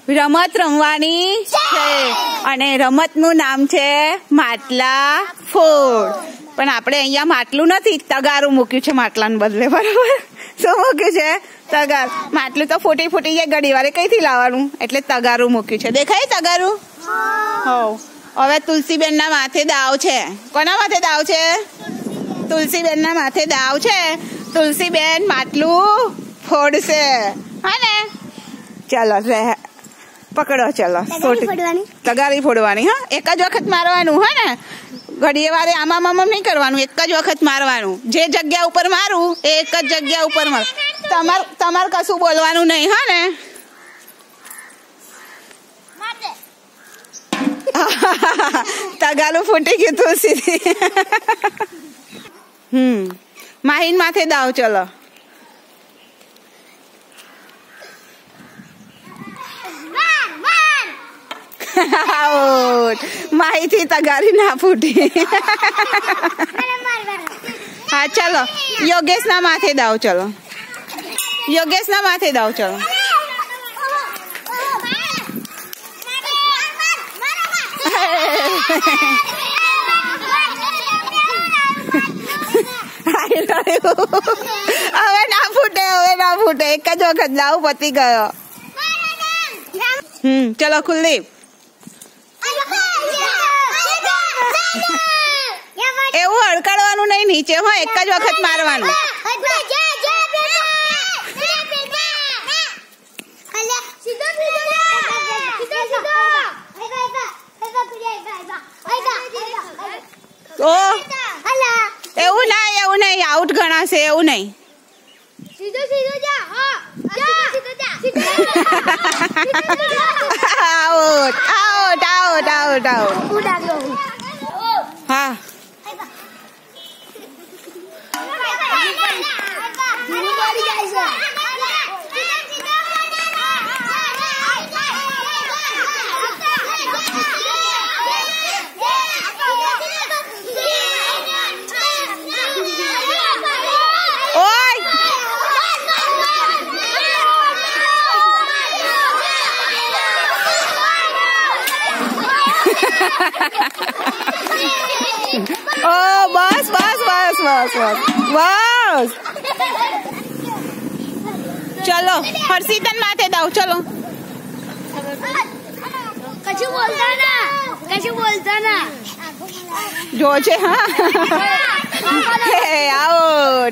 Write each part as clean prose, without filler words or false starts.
રમત રમવાની છે અને રમતનું નામ છે માટલા ફોડ. પણ આપણે અહીંયા માટલું નથી, તગારું મૂક્યું છે માટલાને બદલે. બરાબર, શું મૂક્યું છે? તગાર. માટલું તો ફૂટી જાય ઘડી વારે, કઈથી લાવવાનું? એટલે તગારું મૂક્યું છે. દેખાય તગારું? હો. હવે તુલસીબેનના માથે દાવ છે. કોના માથે દાવ છે? તુલસીબેનના માથે દાવ છે. તુલસીબેન માટલું ફોડશે, હા ને? ચાલો પકડો, ચલો. તગારી ફોડવાની. હા, એક જ વખત મારવાનું, હા ને? ઘડીએ વારે આમાં નહીં કરવાનું, એક જ વખત મારવાનું. જે જગ્યા ઉપર મારું એ એક જ જગ્યા ઉપર માર. તમારે કશું બોલવાનું નહીં, હા ને? તગારું ફૂટી ગયું તુલસીથી. માહીન માથે દાવ, ચલો. માહીથી તગારી ના ફૂટી. હા, ચલો. યોગેશના માથે દાવ, ચલો. યોગેશના માથે દાવ, ચલો. હવે ના ફૂટે, એક જ વખત દાવ પતી ગયો. ચલો કુલદીપ. એવું અડકાડવાનું નહીં નીચે, હો, એક જ વખત મારવાનું. એવું નહીં, આઉટ ગણાશે. એવું નહીં. આઉટ. હા, બસ. ચલો હર્ષિતન માથે દાવ, ચલો. કશું બોલતા ના જો છે. હા, આઉટ.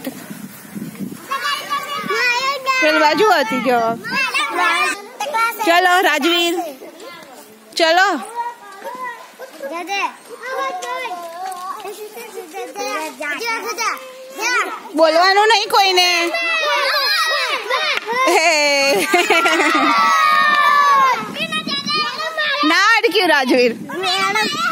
પેલી બાજુ હતી જવાબ. ચલો રાજવીર, ચલો. બોલવાનું નહીં કોઈને. ના અડક્યું રાજવીર.